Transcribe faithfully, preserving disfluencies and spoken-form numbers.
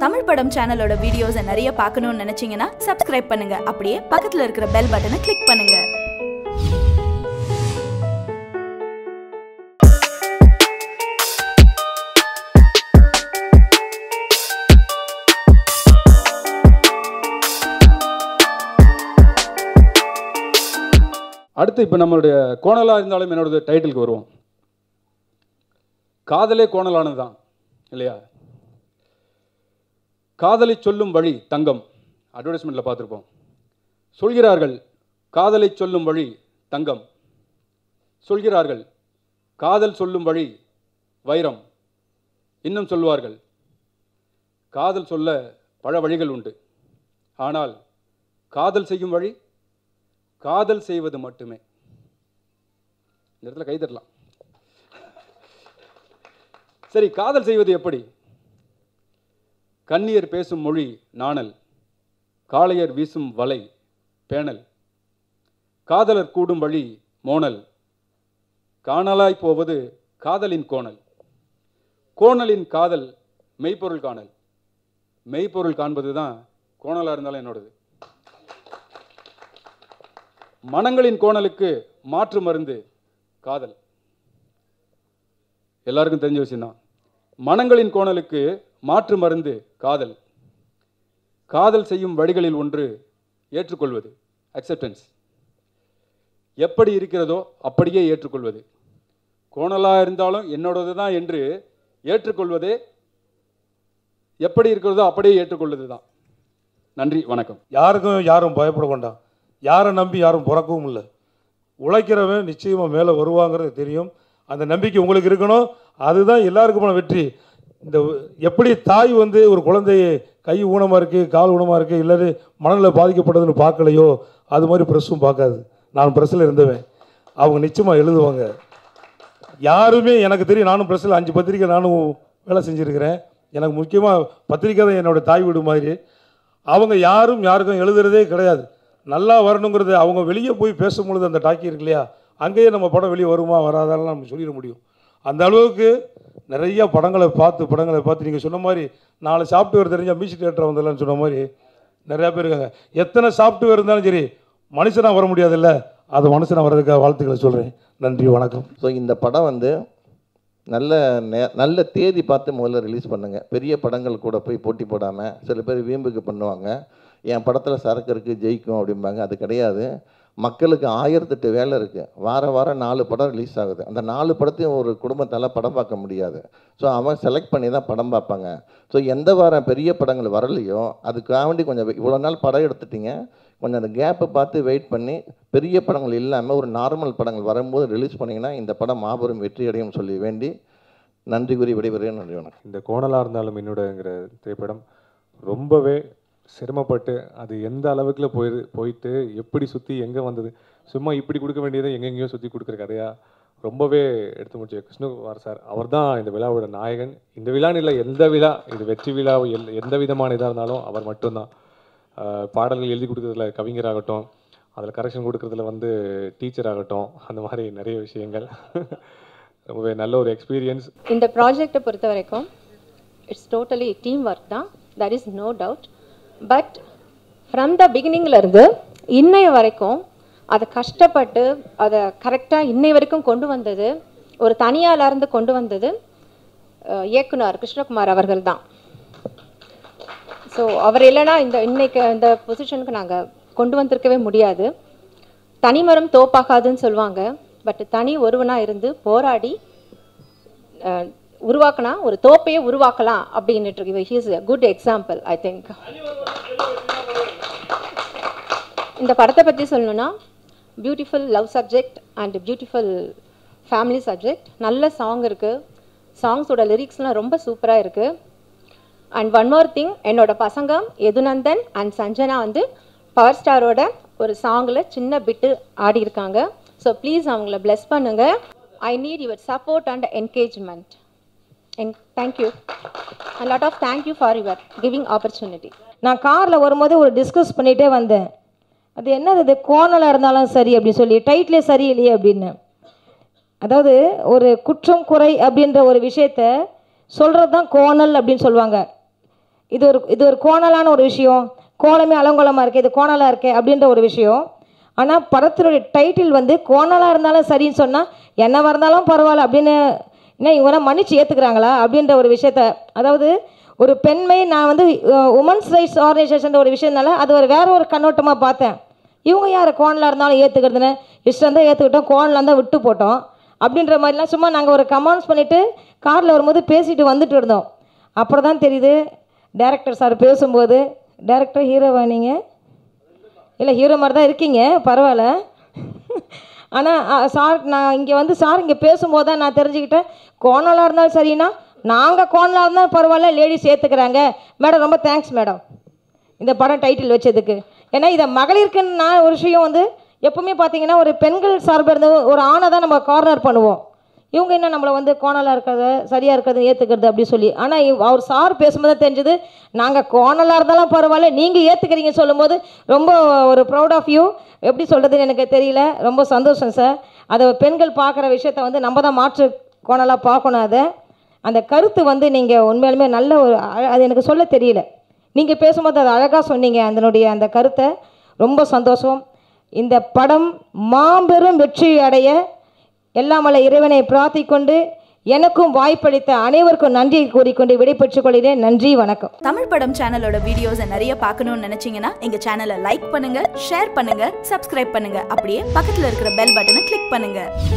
தமிழ் படம் சேனலோட வீடியோஸை நிறைய பார்க்கணும்னு நினைச்சீங்கன்னா சப்ஸ்கிரைப் பண்ணுங்க. அப்படியே பக்கத்துல இருக்கிற பெல் பட்டனை கிளிக் பண்ணுங்க. அடுத்து இப்போ நம்மளுடைய கோணலாக இருந்தாலும் என்னோட டைட்டிலுக்கு வருவோம். காதலே கோணலானது தான் இல்லையா? காதலை சொல்லும் வழி தங்கம், அட்வர்டைஸ்மெண்ட்டில் பார்த்துருப்போம். சொல்கிறார்கள் காதலை சொல்லும் வழி தங்கம், சொல்கிறார்கள் காதல் சொல்லும் வழி வைரம், இன்னும் சொல்வார்கள் காதல் சொல்ல பல வழிகள் உண்டு, ஆனால் காதல் செய்யும் வழி காதல் செய்வது மட்டுமே. இந்த இடத்துல கை தட்டலாம். சரி, காதல் செய்வது எப்படி? கண்ணியர் பேசும் மொழி நாணல், காளையர் வீசும் வலை பேணல், காதலர் கூடும் வழி மோனல், காணலாய் போவது காதலின் கோணல், கோணலின் காதல் மெய்ப்பொருள் காணல், மெய்ப்பொருள் காண்பது தான் கோணலாக இருந்தாலும் என்னோடது. மனங்களின் கோணலுக்கு மாற்று மருந்து காதல், எல்லாருக்கும் தெரிஞ்ச விஷயம்தான். மனங்களின் கோணலுக்கு மாற்று மருந்து காதல். காதல் செய்யும் வழிகளில் ஒன்று ஏற்றுக்கொள்வது, அக்செப்டன்ஸ். எப்படி இருக்கிறதோ அப்படியே ஏற்றுக்கொள்வது. கோணலாக இருந்தாலும் என்னோடது தான் என்று ஏற்றுக்கொள்வதே, எப்படி இருக்கிறதோ அப்படியே ஏற்றுக்கொள்வது தான். நன்றி, வணக்கம். யாருக்கும் யாரும் பயப்பட வேண்டாம். யாரை நம்பி யாரும் பிறக்கவும் இல்லை. உழைக்கிறவன் நிச்சயமாக மேலே வருவாங்கிறது தெரியும். அந்த நம்பிக்கை உங்களுக்கு இருக்கணும். அதுதான் எல்லாருக்குமான வெற்றி. இந்த எப்படி தாய் வந்து ஒரு குழந்தையை கை ஊனமாக இருக்குது, கால் ஊனமாக இருக்குது, இல்லை மனநிலை பாதிக்கப்பட்டதுன்னு பார்க்கலையோ, அது மாதிரி ப்ரெஸ்ஸும் பார்க்காது. நான் ப்ரெஸ்ஸில் இருந்தவன். அவங்க நிச்சயமாக எழுதுவாங்க. யாருமே எனக்கு தெரியும். நானும் ப்ரெஸ்ஸில் அஞ்சு பத்திரிக்கை நானும் வேலை செஞ்சுருக்கிறேன். எனக்கு முக்கியமாக பத்திரிக்கை தான் என்னோடய தாய் வீடு மாதிரி. அவங்க யாரும் யாருக்கும் எழுதுறதே கிடையாது. நல்லா வரணுங்கிறது அவங்க வெளியே போய் பேசும்பொழுது அந்த டாக்கி இருக்கு இல்லையா, அங்கேயே நம்ம படம் வெளியே வருமா வராதாலும் நம்ம சொல்லிட முடியும். அந்த அளவுக்கு நிறைய படங்களை பார்த்து படங்களை பார்த்து நீங்கள் சொன்ன மாதிரி நாலு சாஃப்ட்வேர் தெரிஞ்சால் மியூசிக் தியேட்டர் வந்துடலான்னு சொன்ன மாதிரி நிறையா பேர் இருக்காங்க. எத்தனை சாஃப்ட்வேர் இருந்தாலும் சரி மனுஷனாக வர முடியாதுல்ல, அது மனுஷனாக வர்றதுக்காக வாழ்த்துக்களை சொல்கிறேன். நன்றி, வணக்கம். ஸோ இந்த படம் வந்து நல்ல நே நல்ல தேதி பார்த்து முதல்ல ரிலீஸ் பண்ணுங்கள். பெரிய படங்கள் கூட போய் போட்டி போடாமல், சில பேர் வீம்புக்கு பண்ணுவாங்க. என் படத்தில் சரக்கு இருக்குது ஜெயிக்கும் அப்படிம்பாங்க. அது கிடையாது. மக்களுக்கு ஆயிரத்தெட்டு வேலை இருக்குது. வார வாரம் நாலு படம் ரிலீஸ் ஆகுது. அந்த நாலு படத்தையும் ஒரு குடும்பத்தால் படம் பார்க்க முடியாது. ஸோ அவன் செலக்ட் பண்ணி தான் படம் பார்ப்பாங்க. ஸோ எந்த வாரம் பெரிய படங்கள் வரலையோ அதுக்காக வேண்டி கொஞ்சம் இவ்வளோ நாள் படம் எடுத்துட்டிங்க, கொஞ்சம் அந்த கேப்பை பார்த்து வெயிட் பண்ணி பெரிய படங்கள் இல்லாமல் ஒரு நார்மல் படங்கள் வரும்போது ரிலீஸ் பண்ணிங்கன்னா இந்த படம் மாபெரும் வெற்றி அடையும் சொல்லி வேண்டி நன்றி கூறி விடைபெறுகிறேன். நன்றி, வணக்கம். இந்த கோணலாக இருந்தாலும் என்னோடங்கிற திரைப்படம் ரொம்பவே சிரமப்பட்டு அது எந்த அளவுக்குள்ள போய் போயிட்டு எப்படி சுற்றி எங்கே வந்தது, சும்மா இப்படி கொடுக்க வேண்டியதை எங்கெங்கேயோ சுற்றி கொடுக்குற கதையாக ரொம்பவே எடுத்து முடிச்சு கிருஷ்ணகுமார் சார். அவர் தான் இந்த விழாவோட நாயகன். இந்த விழான்னு இல்லை, எந்த விழா, இது வெற்றி விழா, எல் எந்த விதமான இதாக இருந்தாலும் அவர் மட்டும்தான். பாடல்கள் எழுதி கொடுக்குறதுல கவிஞராகட்டும், அதில் கரெக்ஷன் கொடுக்குறதுல வந்து டீச்சர் ஆகட்டும், அந்த மாதிரி நிறைய விஷயங்கள் ரொம்பவே நல்ல ஒரு எக்ஸ்பீரியன்ஸ். இந்த ப்ராஜெக்டை பொறுத்த வரைக்கும் இட்ஸ் டோட்டலி டீம் ஒர்க் தான், that is no doubt. But from the பிகினிங்லேருந்து இன்னைய வரைக்கும் அதை கஷ்டப்பட்டு அதை கரெக்டாக இன்னை வரைக்கும் கொண்டு வந்தது, ஒரு தனியாளர்ந்து கொண்டு வந்தது இயக்குனர் கிருஷ்ணகுமார் அவர்கள் தான். ஸோ அவர் இல்லைனா இந்த இன்னைக்கு இந்த பொசிஷனுக்கு நாங்கள் கொண்டு வந்திருக்கவே முடியாது. தனிமரம் தோப்பாகாதுன்னு சொல்லுவாங்க. பட் தனி ஒருவனாக இருந்து போராடி உருவாக்கினா ஒரு தோப்பையே உருவாக்கலாம் அப்படின்னுட்டு இருக்கு. He is a good example, I think. இந்த படத்தை பற்றி சொல்லணும்னா beautiful love subject and beautiful family subject. நல்ல சாங் இருக்குது. சாங்ஸோட லிரிக்ஸ்லாம் ரொம்ப சூப்பராக இருக்குது. அண்ட் ஒன் மோர் திங், என்னோட பசங்க யதுநந்தன் அண்ட் சஞ்சனா வந்து பவர் ஸ்டாரோட ஒரு சாங்கில் சின்ன பிட்டு ஆடி இருக்காங்க. ஸோ ப்ளீஸ் அவங்கள பிளெஸ் பண்ணுங்கள். I need your support and engagement. And thank you. A lot of thank you for your giving opportunity. நான் காரில் வரும்போது ஒரு டிஸ்கஸ் பண்ணிகிட்டே வந்தேன். அது என்னது, இது கோணலாக இருந்தாலும் சரி அப்படின்னு சொல்லி டைட்டிலே சரியில்லையே அப்படின்னு. அதாவது ஒரு குற்றம் குறை அப்படின்ற ஒரு விஷயத்த சொல்கிறது தான் கோணல் அப்படின்னு சொல்லுவாங்க. இது ஒரு இது ஒரு கோணலான ஒரு விஷயம், கோலமே அலங்கோலமாக இருக்குது, இது கோணலாக இருக்கே அப்படின்ற ஒரு விஷயம். ஆனால் படத்தினுடைய டைட்டில் வந்து கோணலாக இருந்தாலும் சரின்னு சொன்னால் என்னவாக இருந்தாலும் பரவாயில்ல அப்படின்னு என்ன இவங்க மன்னிச்சு ஏற்றுக்கிறாங்களா அப்படின்ற ஒரு விஷயத்த, அதாவது ஒரு பெண்மை நான் வந்து உமன்ஸ் ரைட்ஸ் ஆர்கனைசேஷன் ஒரு விஷயம்னால அது ஒரு வேற ஒரு கண்ணோட்டமாக பார்த்தேன். இவங்க யார் கோணலாக இருந்தாலும் ஏற்றுக்கிறதுன்னு, இஷ்டம் தான் ஏற்றுக்கிட்டோம், கோணலாக இருந்தால் விட்டு போட்டோம் அப்படின்ற மாதிரிலாம் சும்மா நாங்கள் ஒரு கமெண்ட்ஸ் பண்ணிவிட்டு காரில் வரும்போது பேசிட்டு வந்துட்டு இருந்தோம். அப்புறம் தான் தெரியுது டைரக்டர் சார் பேசும்போது, டைரக்டர் ஹீரோவா நீங்கள்? இல்லை ஹீரோ மாதிரி தான் இருக்கீங்க, பரவாயில்ல. ஆனால் சார் நான் இங்கே வந்து சார் இங்கே பேசும்போது தான் நான் தெரிஞ்சுக்கிட்டேன், கோணலாக இருந்தாலும் சரின்னா நாங்கள் கோணலாக இருந்தாலும் பரவாயில்ல, லேடிஸ் ஏற்றுக்கிறாங்க. மேடம் ரொம்ப தேங்க்ஸ் மேடம் இந்த படம் டைட்டில் வச்சதுக்கு. ஏன்னா இதை மகளிருக்குன்னு நான் ஒரு விஷயம் வந்து எப்பவுமே பார்த்தீங்கன்னா ஒரு பெண்கள் சார்பில் இருந்து ஒரு ஆணை தான் நம்ம கார்னர் பண்ணுவோம். இவங்க என்ன நம்மளை வந்து கோணலாக இருக்கிறது சரியாக இருக்கிறது ஏற்றுக்கிறது அப்படி சொல்லி. ஆனால் அவர் சார் பேசும்போது தான் தெரிஞ்சது நாங்கள் கோணலாக இருந்தாலும் பரவாயில்ல நீங்கள் ஏற்றுக்கிறீங்க சொல்லும்போது ரொம்ப ஒரு ப்ரௌட் ஆஃப் யூ. எப்படி சொல்கிறதுன்னு எனக்கு தெரியல, ரொம்ப சந்தோஷம் சார். அதை பெண்கள் பார்க்குற விஷயத்த வந்து நம்ம தான் மாற்று கோணலாக பார்க்கணும். அதை அந்த கருத்து வந்து நீங்கள் உண்மையாலுமே நல்ல ஒரு அது எனக்கு சொல்ல தெரியல, நீங்கள் பேசும்போது அது அழகாக சொன்னீங்க அதனுடைய அந்த கருத்தை. ரொம்ப சந்தோஷம். இந்த படம் மாபெரும் வெற்றி அடைய எல்லாமல்ல இறைவனை பிரார்த்திக்கொண்டு எனக்கும் வாய்ப்பளித்த அனைவருக்கும் நன்றி கூறிக்கொண்டு விடைபெற்றுக் கொள்கிறேன். நன்றி, வணக்கம். தமிழ் படம் சேனலோட வீடியோஸை நிறைய பார்க்கணும்னு நினைச்சீங்கன்னா எங்க சேனலை லைக் பண்ணுங்க, ஷேர் பண்ணுங்க, சப்ஸ்கிரைப் பண்ணுங்க. அப்படியே பக்கத்துல இருக்கிற பெல் பட்டனை கிளிக் பண்ணுங்க.